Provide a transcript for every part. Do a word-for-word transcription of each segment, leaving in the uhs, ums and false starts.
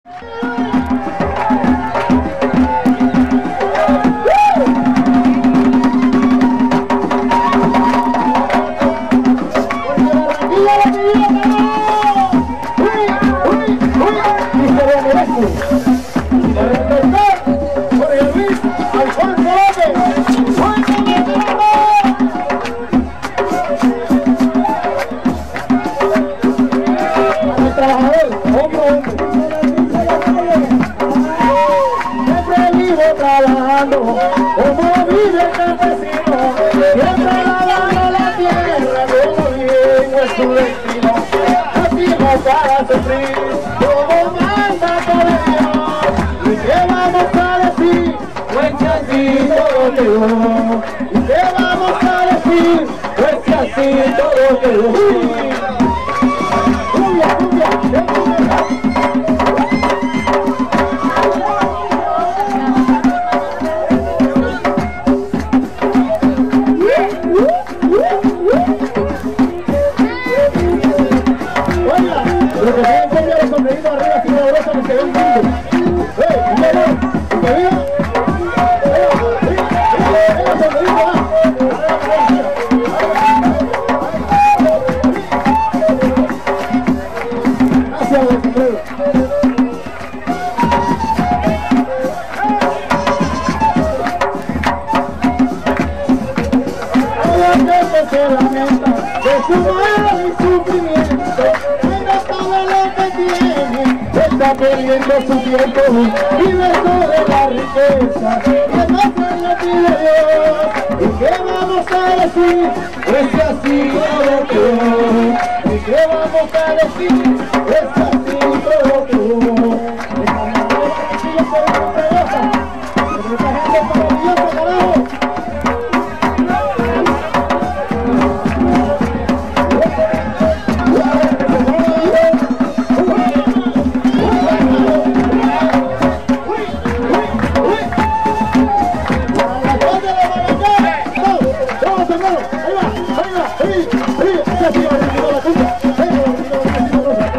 Como vive el campesino, siempre lavando la tierra, como bien es su destino. Nacimos para sufrir, como mandato de Dios. ¿Y qué vamos a decir? Pues que así todo quedó. ¿Y qué vamos a decir? Pues que así todo quedó. Cumbia, cumbia, cumbia. Lo que tienen que ver los sombreritos arriba, así de brosa, que se ven lindos. ¡Eh! ¡Mira! ¡Que viva! Gracias, don sombrero. Toda gente se lamenta de su mal y sufrimiento. Está perdiendo su tiempo, vive sobre la riqueza, que no se le pide Dios. ¿Y qué vamos a decir? Pues que así todo quedó. ¿Y qué vamos a decir? Pues que así todo quedó. Esta gente maravillosa, esta gente maravillosa, carajo. Ahí va, ahí va, ahí, ahí, así va, la punta, ahí va,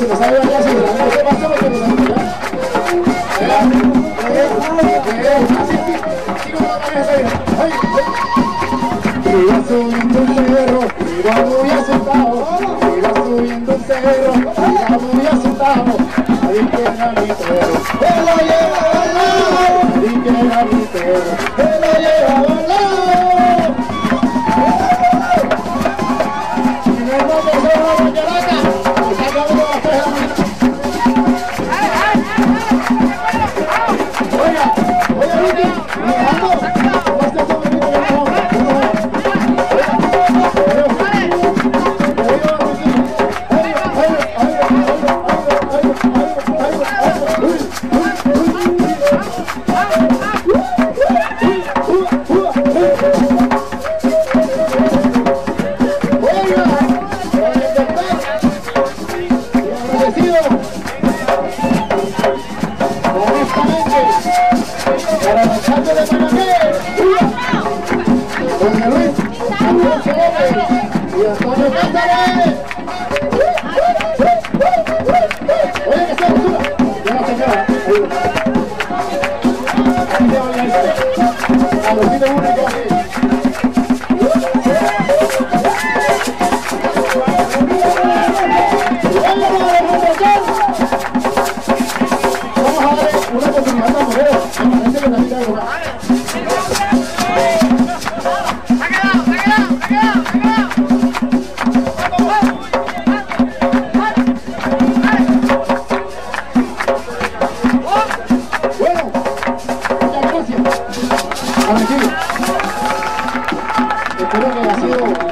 que no sabe bailar, ¿qué pasa? Porque no sabe bailar. Iba subiendo un cerro, iba muy asustado. Iba subiendo un cerro, iba muy asustado. Ahí queda mi perro, él lo lleva al lado. Ahí queda mi perro, él lo lleva al lado. Y no es lo que se va a bañar acá, y sacamos a las tres de la mañana. Oiga, oiga, Lucky, Alejandro, ¿cómo estás sobre mi teléfono? Para el alcalde de Manaqué, Jorge Luis, Alfonso Gómez y Antonio Cáceres. Oye, que sea basura. Ya no se queda. Ahí se va a los sitios únicos aquí. Vamos a darle una oportunidad a la mujer. Gente que necesita de lugar. Bueno, muchas gracias. Ahora sí. Espero que haya sido.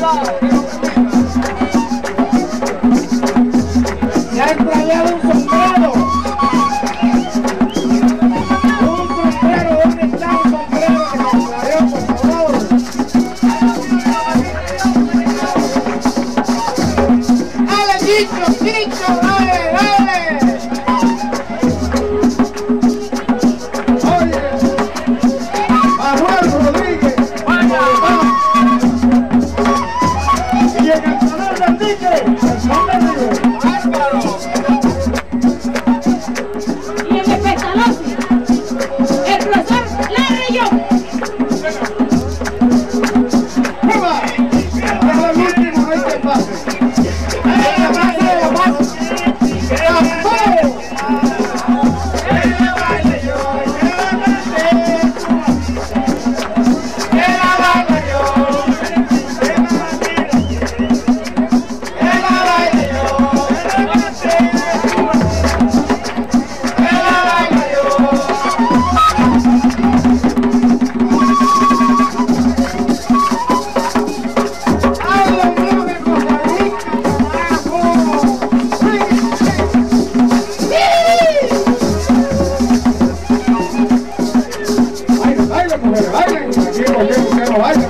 Se ha extraviado un sombrero. Un sombrero, ¿dónde está un sombrero que se extravió, por favor? ¡Dale, Chicho, Chicho, dale, dale! Oye, Manuel Rodríguez, y en el salón del Tigre, el salón del Tigre. Y en el Pestalozzi, el profesor Larrayón. ¡Viva! Es el último, no hay que pase. ¡Hay que pase, que pase! ¡Tampoco! Bailen, mujeres, bailen, aquí, aquí, aquí, bailen.